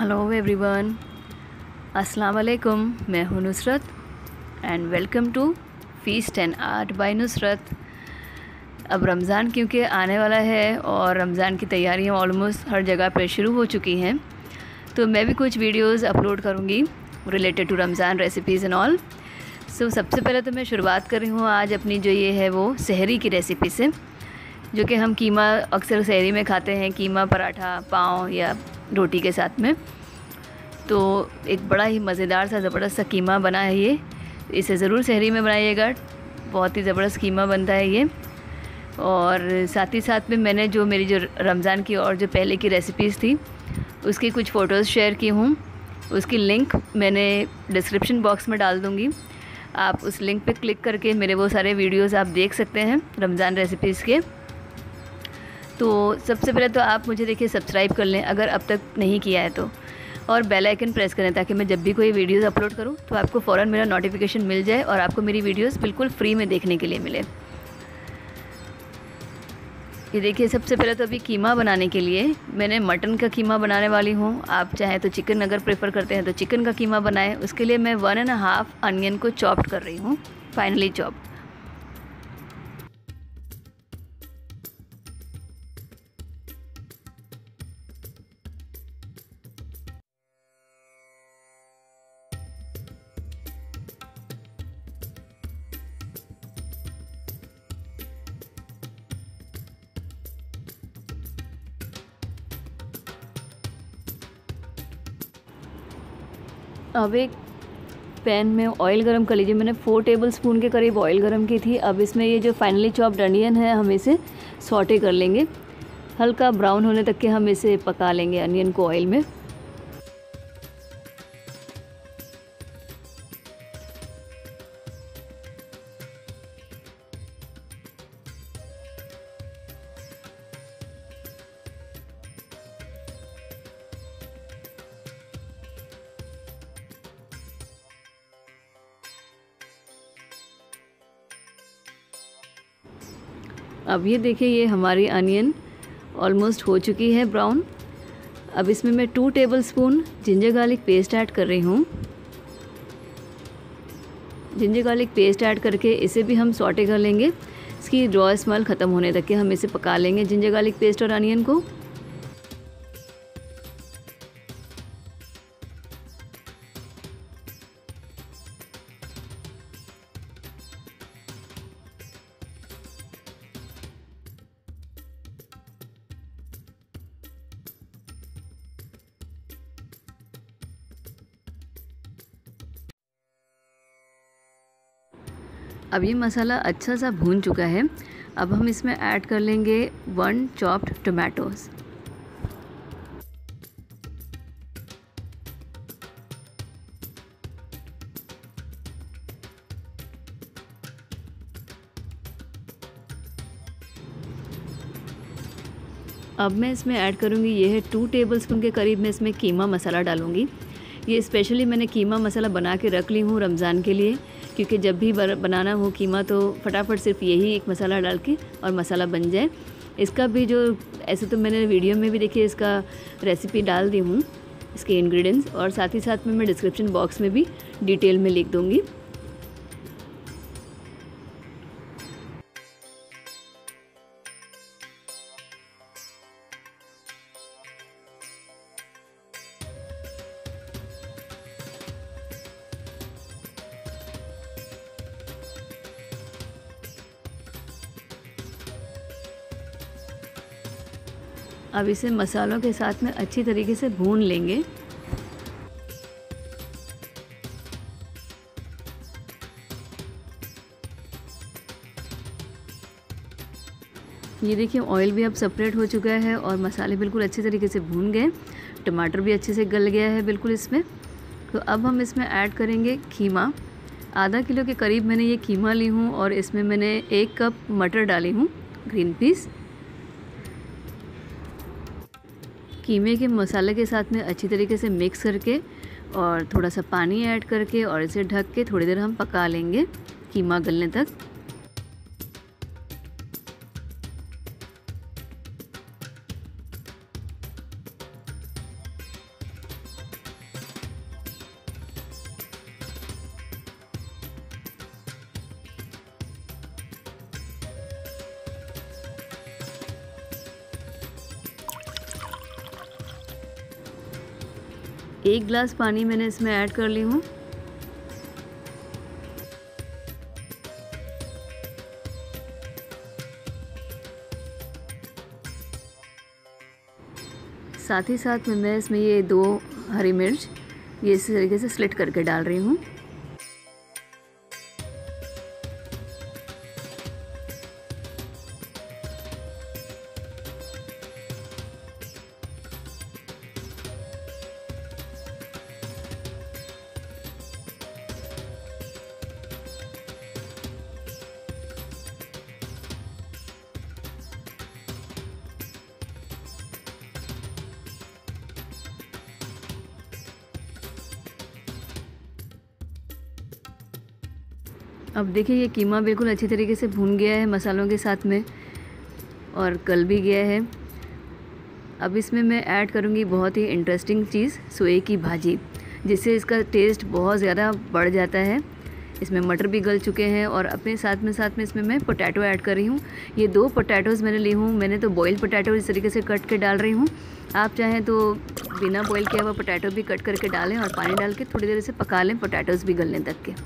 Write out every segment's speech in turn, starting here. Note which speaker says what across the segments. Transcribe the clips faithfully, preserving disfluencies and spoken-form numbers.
Speaker 1: Hello everyone, अस्सलाम वालेकुम। मैं हूँ Nusrat and welcome to feast and art by Nusrat. अब रमज़ान क्योंकि आने वाला है और रमज़ान की तैयारियाँ ऑलमोस्ट हर जगह पर शुरू हो चुकी हैं, तो मैं भी कुछ वीडियोस अपलोड करूँगी related to Ramzan recipes and all. So सबसे पहले तो मैं शुरुआत कर रही हूँ आज अपनी जो ये है वो सहरी की रेसिपी से, जो कि हम कीमा अक्सर सहरी में खाते हैं, कीमा पराठा पाव या रोटी के साथ में। तो एक बड़ा ही मज़ेदार सा ज़बरदस्त सा कीमा बना है ये, इसे ज़रूर सहरी में बनाइएगा, बहुत ही ज़बरदस्त कीमा बनता है ये। और साथ ही साथ में मैंने जो मेरी जो रमज़ान की और जो पहले की रेसिपीज़ थी उसकी कुछ फ़ोटोज़ शेयर की हूँ, उसकी लिंक मैंने डिस्क्रिप्शन बॉक्स में डाल दूँगी। आप उस लिंक पे क्लिक करके मेरे वो सारे वीडियोज़ आप देख सकते हैं रमज़ान रेसिपीज़ के। तो सबसे पहले तो आप मुझे देखिए सब्सक्राइब कर लें अगर अब तक नहीं किया है तो, और बेल आइकन प्रेस करें ताकि मैं जब भी कोई वीडियोस अपलोड करूं तो आपको फ़ौरन मेरा नोटिफिकेशन मिल जाए और आपको मेरी वीडियोस बिल्कुल फ्री में देखने के लिए मिले। ये देखिए सबसे पहले तो अभी कीमा बनाने के लिए मैंने मटन का कीमा बनाने वाली हूँ। आप चाहें तो चिकन अगर प्रेफर करते हैं तो चिकन का कीमा बनाएं। उसके लिए मैं वन एंड हाफ़ अनियन को चॉप्ड कर रही हूँ, फाइनली चॉप। अब एक पैन में ऑयल गरम कर लीजिए। मैंने फोर टेबल स्पून के करीब ऑयल गरम की थी। अब इसमें ये जो फाइनली चॉप्ड अनियन है हम इसे सॉटे कर लेंगे, हल्का ब्राउन होने तक के हम इसे पका लेंगे अनियन को ऑयल में। अब ये देखिए ये हमारी अनियन ऑलमोस्ट हो चुकी है ब्राउन। अब इसमें मैं two tablespoon ginger garlic paste add कर रही हूँ। जिंजर गार्लिक पेस्ट ऐड करके इसे भी हम सॉटे कर लेंगे, इसकी रॉ स्मेल ख़त्म होने तक के हम इसे पका लेंगे जिंजर गार्लिक पेस्ट और अनियन को। अब ये मसाला अच्छा सा भून चुका है। अब हम इसमें ऐड कर लेंगे वन चॉप्ड टोमेटोज़। अब मैं इसमें ऐड करूँगी ये है टू टेबलस्पून के करीब मैं इसमें कीमा मसाला डालूँगी। ये स्पेशली मैंने कीमा मसाला बना के रख ली हूँ रमज़ान के लिए, क्योंकि जब भी बनाना हो कीमा तो फटाफट सिर्फ यही एक मसाला डाल के और मसाला बन जाए। इसका भी जो ऐसे तो मैंने वीडियो में भी देखिए इसका रेसिपी डाल दी हूँ, इसके इंग्रेडिएंट्स, और साथ ही साथ में मैं डिस्क्रिप्शन बॉक्स में भी डिटेल में लिख दूँगी। अब इसे मसालों के साथ में अच्छी तरीके से भून लेंगे। ये देखिए ऑयल भी अब सेपरेट हो चुका है और मसाले बिल्कुल अच्छे तरीके से भून गए, टमाटर भी अच्छे से गल गया है बिल्कुल इसमें। तो अब हम इसमें ऐड करेंगे कीमा। आधा किलो के करीब मैंने ये कीमा ली हूँ और इसमें मैंने एक कप मटर डाली हूँ, ग्रीन पीस। कीमे के मसाले के साथ में अच्छी तरीके से मिक्स करके और थोड़ा सा पानी ऐड करके और इसे ढक के थोड़ी देर हम पका लेंगे कीमा गलने तक। एक गिलास पानी मैंने इसमें ऐड कर ली हूँ। साथ ही साथ में मैं इसमें ये दो हरी मिर्च ये इस तरीके से स्लिट करके डाल रही हूँ। अब देखिए ये कीमा बिल्कुल अच्छी तरीके से भून गया है मसालों के साथ में और गल भी गया है। अब इसमें मैं ऐड करूँगी बहुत ही इंटरेस्टिंग चीज़, सोए की भाजी, जिससे इसका टेस्ट बहुत ज़्यादा बढ़ जाता है। इसमें मटर भी गल चुके हैं और अपने साथ में साथ में इसमें मैं पोटैटो ऐड कर रही हूँ। ये दो पोटैटोज़ मैंने ली हूँ। मैंने तो बॉयल पोटैटो इस तरीके से कट के डाल रही हूँ। आप चाहें तो बिना बॉयल किया हुआ पोटैटो भी कट करके डालें और पानी डाल के थोड़ी देर से पका लें, पोटैटोज़ भी गलने तक के।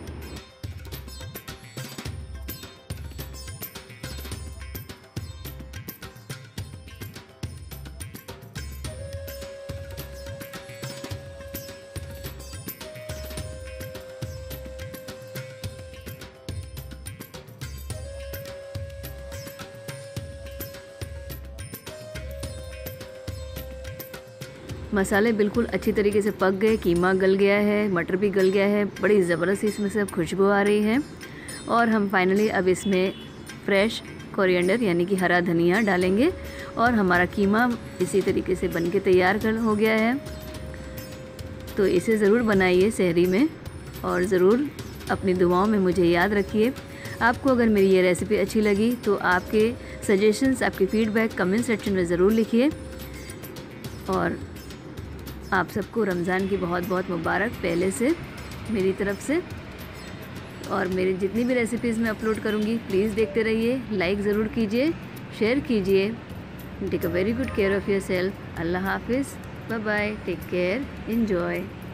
Speaker 1: मसाले बिल्कुल अच्छी तरीके से पक गए, कीमा गल गया है, मटर भी गल गया है, बड़ी ज़बरदस्त इसमें से अब खुशबू आ रही है। और हम फाइनली अब इसमें फ्रेश कोरिएंडर यानी कि हरा धनिया डालेंगे और हमारा कीमा इसी तरीके से बनके तैयार कर हो गया है। तो इसे ज़रूर बनाइए सहरी में और ज़रूर अपनी दुआओं में मुझे याद रखिए। आपको अगर मेरी ये रेसिपी अच्छी लगी तो आपके सजेशंस, आपके फीडबैक कमेंट सेक्शन में ज़रूर लिखिए। और आप सबको रमज़ान की बहुत बहुत मुबारक पहले से मेरी तरफ से। और मेरी जितनी भी रेसिपीज़ मैं अपलोड करूँगी प्लीज़ देखते रहिए, लाइक ज़रूर कीजिए, शेयर कीजिए। Take a very good care of your self. Allah हाफिज़, bye bye, take care, enjoy.